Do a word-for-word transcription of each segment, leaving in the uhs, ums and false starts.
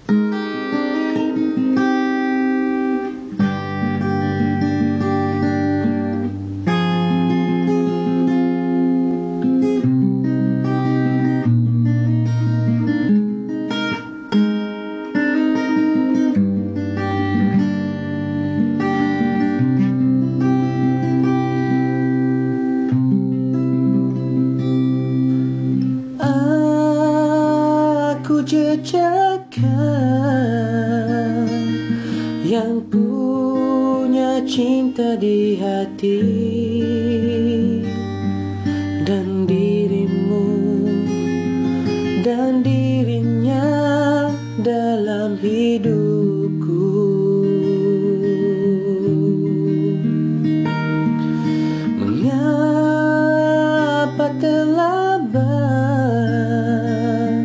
Jejakkan yang punya cinta di hati dan dirimu dan dirinya dalam hidupku. Mengapa terlambat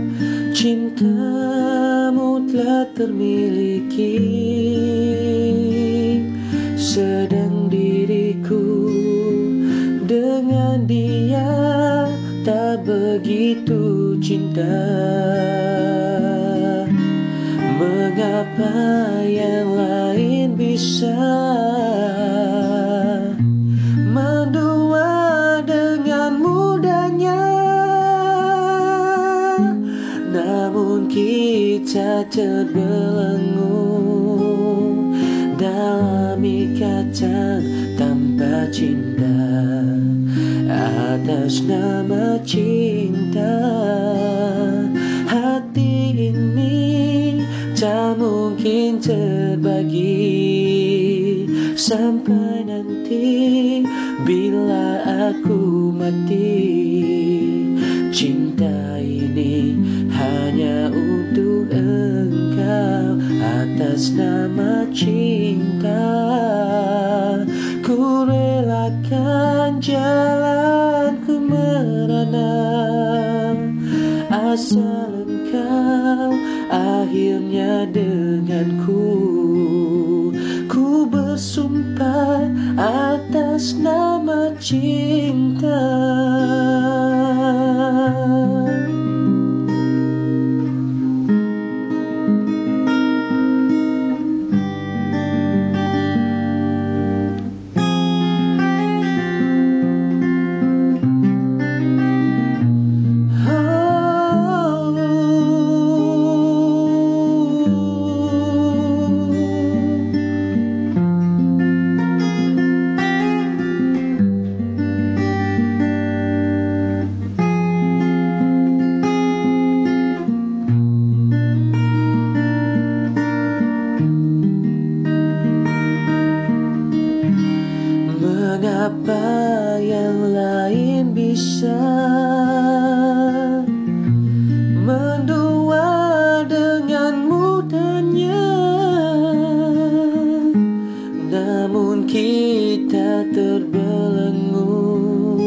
cintamu telah termiliki, sedang diriku dengan dia tak begitu cinta. Mengapa yang lain bisa mendua dengan mudahnya, namun kita terbelenggu dalam ikatan tanpa cinta. Atas nama cinta, hati ini tak mungkin terbagi sampai nanti bila aku mati. Cinta ini hanya untuk engkau. Atas nama cinta, ku relakan jalanku merana, asal engkau akhirnya denganku. Ku bersumpah atas nama cinta. Mengapa yang lain bisa mendua dengan mudahnya, namun kita terbelenggu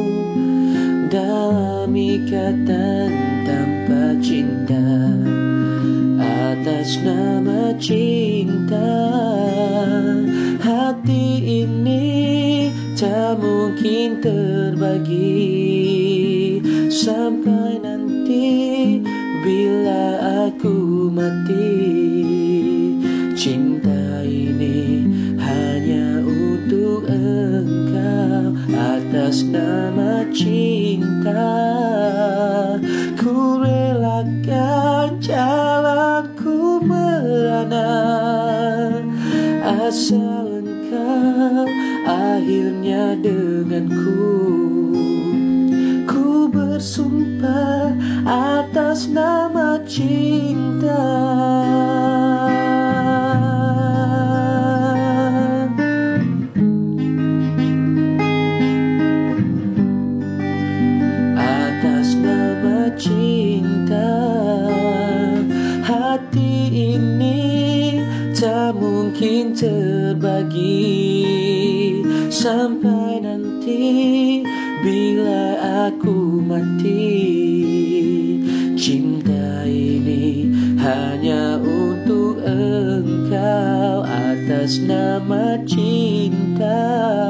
dalam ikatan tanpa cinta. Atas nama cinta, hati ini tak mungkin terbagi sampai nanti bila aku mati. Cinta ini hanya untuk engkau. Atas nama cinta, ku relakan jalanku merana, asal engkau akhirnya denganku. Ku bersumpah atas nama cinta. Atas nama cinta, hati ini tak mungkin terbagi sampai nanti bila aku mati. Cinta ini hanya untuk engkau. Atas nama cinta,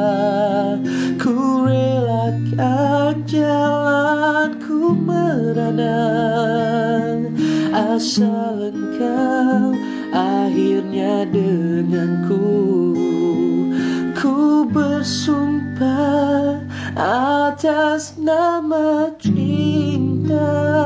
ku relakan jalanku merana, asal engkau akhirnya denganku. Ku bersumpah atas nama cinta.